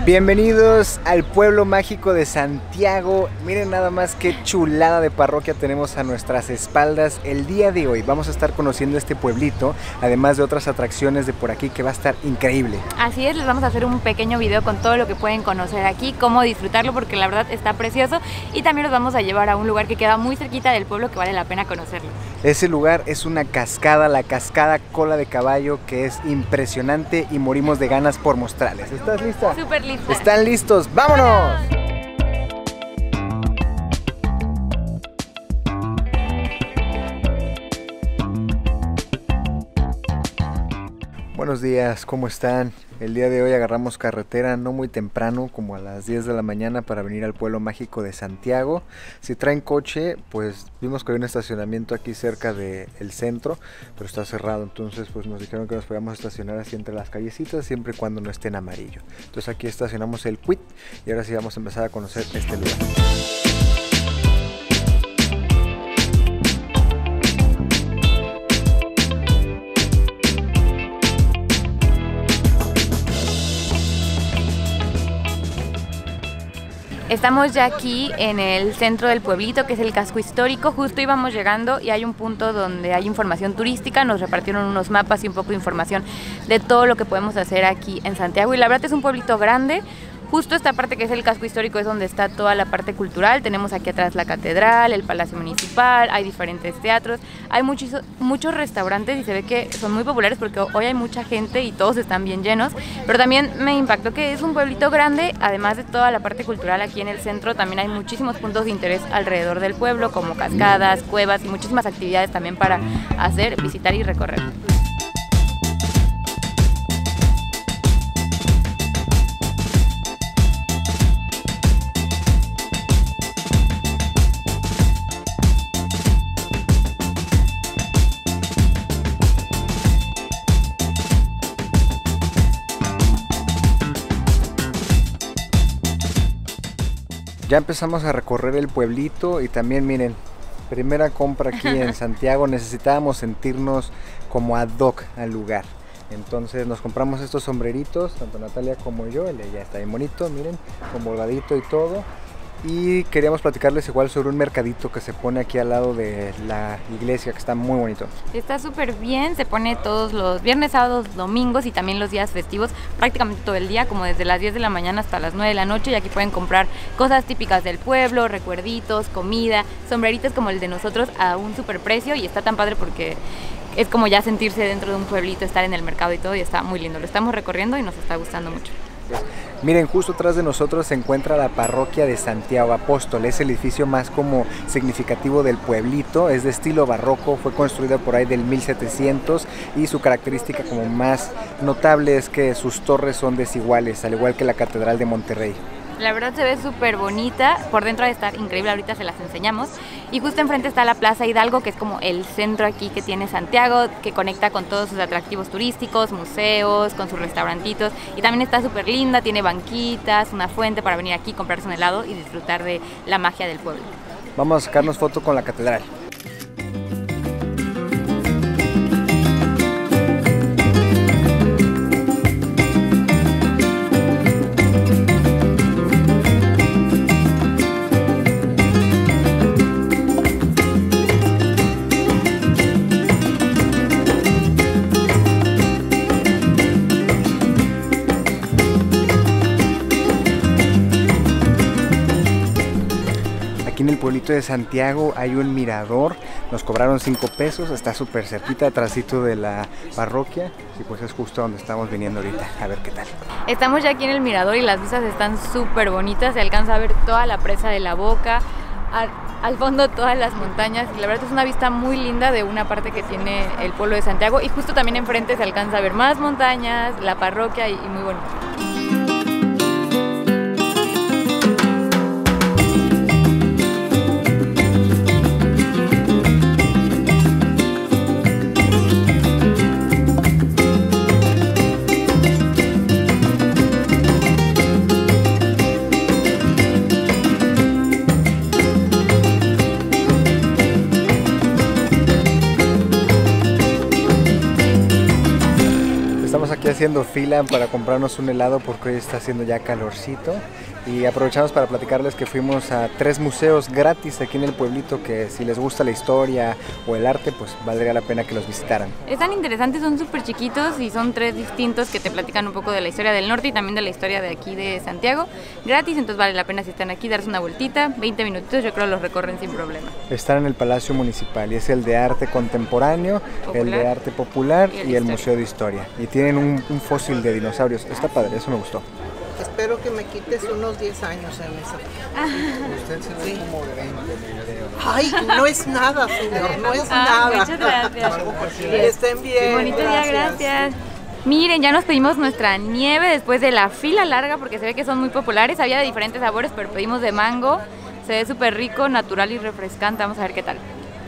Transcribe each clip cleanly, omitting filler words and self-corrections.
Bienvenidos al pueblo mágico de Santiago. Miren nada más qué chulada de parroquia tenemos a nuestras espaldas. El día de hoy vamos a estar conociendo este pueblito, además de otras atracciones de por aquí que va a estar increíble. Así es, les vamos a hacer un pequeño video con todo lo que pueden conocer aquí, cómo disfrutarlo, porque la verdad está precioso, y también los vamos a llevar a un lugar que queda muy cerquita del pueblo que vale la pena conocerlo. Ese lugar es una cascada, la cascada Cola de Caballo, que es impresionante y morimos de ganas por mostrarles. ¿Estás lista? Súper lista. ¿Están listos? ¡Vámonos! Buenos días, ¿cómo están? El día de hoy agarramos carretera no muy temprano, como a las 10 de la mañana, para venir al pueblo mágico de Santiago. Si traen coche, pues vimos que hay un estacionamiento aquí cerca del centro, pero está cerrado, entonces pues nos dijeron que nos podíamos estacionar así entre las callecitas, siempre y cuando no esté en amarillo. Entonces aquí estacionamos el Quit y ahora sí vamos a empezar a conocer este lugar. Estamos ya aquí en el centro del pueblito, que es el casco histórico. Justo íbamos llegando y hay un punto donde hay información turística. Nos repartieron unos mapas y un poco de información de todo lo que podemos hacer aquí en Santiago. Y la verdad es un pueblito grande. Justo esta parte que es el casco histórico es donde está toda la parte cultural. Tenemos aquí atrás la catedral, el palacio municipal, hay diferentes teatros, hay muchos restaurantes y se ve que son muy populares porque hoy hay mucha gente y todos están bien llenos. Pero también me impactó que es un pueblito grande, además de toda la parte cultural. Aquí en el centro también hay muchísimos puntos de interés alrededor del pueblo, como cascadas, cuevas y muchísimas actividades también para hacer, visitar y recorrer. Ya empezamos a recorrer el pueblito y también miren, primera compra aquí en Santiago, necesitábamos sentirnos como ad hoc al lugar. Entonces nos compramos estos sombreritos, tanto Natalia como yo, el de ella está bien bonito, miren, con bordadito y todo. Y queríamos platicarles igual sobre un mercadito que se pone aquí al lado de la iglesia, que está muy bonito. Está súper bien, se pone todos los viernes, sábados, domingos y también los días festivos, prácticamente todo el día, como desde las 10 de la mañana hasta las 9 de la noche. Y aquí pueden comprar cosas típicas del pueblo, recuerditos, comida, sombreritos como el de nosotros a un súper precio. Y está tan padre porque es como ya sentirse dentro de un pueblito, estar en el mercado y todo, y está muy lindo. Lo estamos recorriendo y nos está gustando mucho. Miren, justo atrás de nosotros se encuentra la parroquia de Santiago Apóstol. Es el edificio más como significativo del pueblito, es de estilo barroco, fue construida por ahí del 1700 y su característica como más notable es que sus torres son desiguales, al igual que la Catedral de Monterrey. La verdad se ve súper bonita, por dentro de estar increíble, ahorita se las enseñamos. Y justo enfrente está la Plaza Hidalgo, que es como el centro aquí que tiene Santiago, que conecta con todos sus atractivos turísticos, museos, con sus restaurantitos. Y también está súper linda, tiene banquitas, una fuente para venir aquí, comprarse un helado y disfrutar de la magia del pueblo. Vamos a sacarnos foto con la catedral. Aquí en el pueblito de Santiago hay un mirador, nos cobraron 5 pesos, está súper cerquita, atrásito de la parroquia, y pues es justo donde estamos viniendo ahorita, a ver qué tal. Estamos ya aquí en el mirador y las vistas están súper bonitas, se alcanza a ver toda la presa de la Boca, al fondo todas las montañas, y la verdad es una vista muy linda de una parte que tiene el pueblo de Santiago, y justo también enfrente se alcanza a ver más montañas, la parroquia y muy bonito. haciendo fila para comprarnos un helado porque hoy está haciendo ya calorcito. Y aprovechamos para platicarles que fuimos a 3 museos gratis aquí en el pueblito, que si les gusta la historia o el arte, pues valdría la pena que los visitaran. Están interesantes, son súper chiquitos y son 3 distintos que te platican un poco de la historia del norte y también de la historia de aquí de Santiago. Gratis, entonces vale la pena si están aquí darse una vueltita, 20 minutitos, yo creo los recorren sin problema. Están en el Palacio Municipal y es el de arte contemporáneo, el de arte popular y el Museo de Historia. Y tienen un fósil de dinosaurios, está padre, eso me gustó. Espero que me quites unos 10 años en eso. Usted se ve como de 20 en el video. Ay, no es nada, señor, no es nada. Muchas gracias. Que estén bien. Bonito día, gracias. Miren, ya nos pedimos nuestra nieve después de la fila larga porque se ve que son muy populares. Había de diferentes sabores, pero pedimos de mango. Se ve súper rico, natural y refrescante. Vamos a ver qué tal.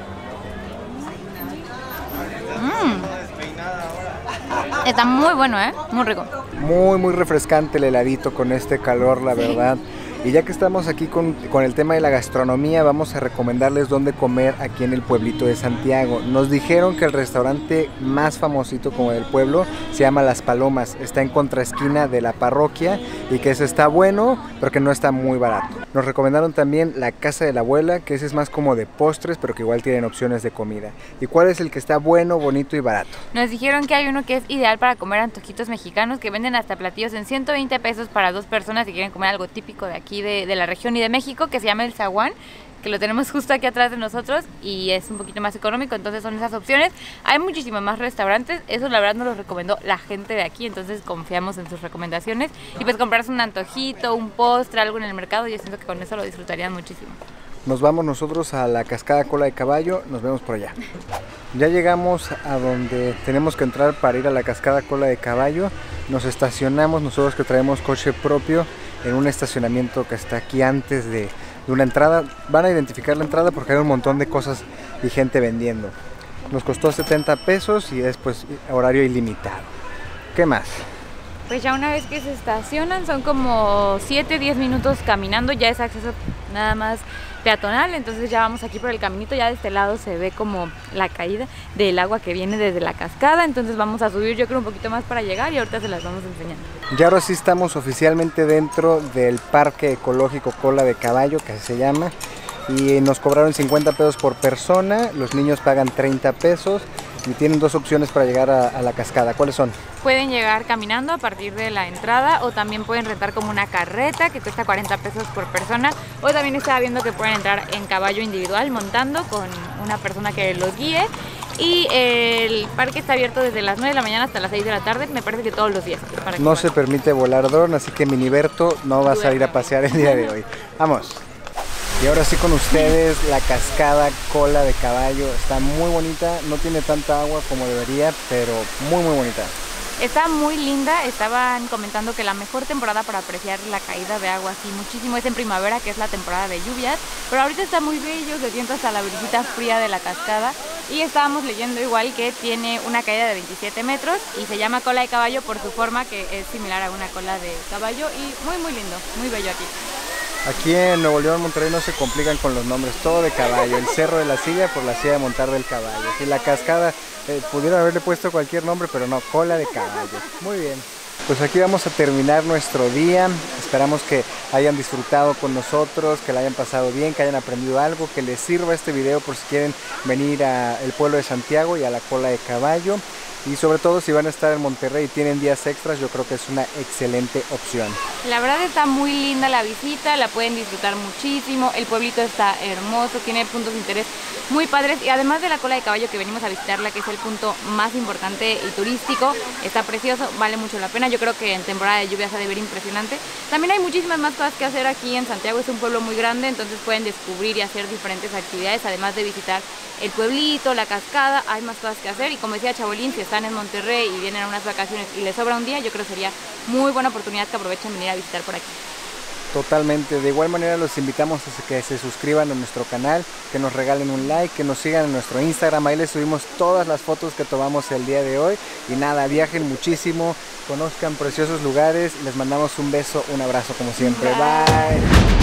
Está muy bueno, muy rico. Muy refrescante el heladito con este calor, la verdad. Y ya que estamos aquí con el tema de la gastronomía, vamos a recomendarles dónde comer aquí en el pueblito de Santiago. Nos dijeron que el restaurante más famosito como del pueblo se llama Las Palomas. Está en contraesquina de la parroquia y que ese está bueno, pero que no está muy barato. Nos recomendaron también la Casa de la Abuela, que ese es más como de postres, pero que igual tienen opciones de comida. ¿Y cuál es el que está bueno, bonito y barato? Nos dijeron que hay uno que es ideal para comer antojitos mexicanos, que venden hasta platillos en 120 pesos para 2 personas si quieren comer algo típico de aquí de la región y de México, que se llama El Zaguán, que lo tenemos justo aquí atrás de nosotros y es un poquito más económico, entonces son esas opciones. Hay muchísimos más restaurantes, eso la verdad nos lo recomendó la gente de aquí, entonces confiamos en sus recomendaciones y pues comprarse un antojito, un postre, algo en el mercado, yo siento que con eso lo disfrutarían muchísimo. Nos vamos nosotros a la cascada Cola de Caballo, nos vemos por allá. Ya llegamos a donde tenemos que entrar para ir a la cascada Cola de Caballo. Nos estacionamos, nosotros que traemos coche propio, en un estacionamiento que está aquí antes de una entrada. Van a identificar la entrada porque hay un montón de cosas y gente vendiendo. Nos costó 70 pesos y es pues horario ilimitado. ¿Qué más? Pues ya una vez que se estacionan son como 7-10 minutos caminando, ya es acceso nada más peatonal, entonces ya vamos aquí por el caminito, ya de este lado se ve como la caída del agua que viene desde la cascada, entonces vamos a subir yo creo un poquito más para llegar y ahorita se las vamos enseñando. Ya ahora sí estamos oficialmente dentro del Parque Ecológico Cola de Caballo, que así se llama, y nos cobraron 50 pesos por persona, los niños pagan 30 pesos y tienen 2 opciones para llegar a la cascada. ¿Cuáles son? Pueden llegar caminando a partir de la entrada o también pueden rentar como una carreta que cuesta 40 pesos por persona, o también estaba viendo que pueden entrar en caballo individual montando con una persona que los guíe. Y el parque está abierto desde las 9 de la mañana hasta las 6 de la tarde, me parece que todos los días. No se permite volar dron, así que Miniberto no va a salir a pasear el día de hoy. Vamos. Y ahora sí con ustedes la cascada Cola de Caballo. Está muy bonita, no tiene tanta agua como debería, pero muy bonita. Está muy linda, estaban comentando que la mejor temporada para apreciar la caída de agua así muchísimo es en primavera, que es la temporada de lluvias, pero ahorita está muy bello, se siente hasta la brisita fría de la cascada y estábamos leyendo igual que tiene una caída de 27 metros y se llama Cola de Caballo por su forma que es similar a una cola de caballo y muy lindo, muy bello aquí. Aquí en Nuevo León, Monterrey no se complican con los nombres, todo de caballo. El Cerro de la Silla por la silla de montar del caballo. Y la cascada, pudieron haberle puesto cualquier nombre, pero no, Cola de Caballo. Muy bien. Pues aquí vamos a terminar nuestro día. Esperamos que hayan disfrutado con nosotros, que la hayan pasado bien, que hayan aprendido algo, que les sirva este video por si quieren venir al pueblo de Santiago y a la Cola de Caballo. Y sobre todo si van a estar en Monterrey y tienen días extras, yo creo que es una excelente opción. La verdad está muy linda la visita, la pueden disfrutar muchísimo, el pueblito está hermoso, tiene puntos de interés muy padres y además de la Cola de Caballo que venimos a visitarla, que es el punto más importante y turístico, está precioso, vale mucho la pena, yo creo que en temporada de lluvias se ha de ver impresionante. También hay muchísimas más cosas que hacer aquí en Santiago, es un pueblo muy grande, entonces pueden descubrir y hacer diferentes actividades, además de visitar el pueblito, la cascada, hay más cosas que hacer y como decía Chabolín, si están en Monterrey y vienen a unas vacaciones y les sobra un día, yo creo que sería muy buena oportunidad que aprovechen venir a visitar por aquí. Totalmente, de igual manera los invitamos a que se suscriban a nuestro canal, que nos regalen un like, que nos sigan en nuestro Instagram, ahí les subimos todas las fotos que tomamos el día de hoy y nada, viajen muchísimo, conozcan preciosos lugares, les mandamos un beso, un abrazo como siempre, bye.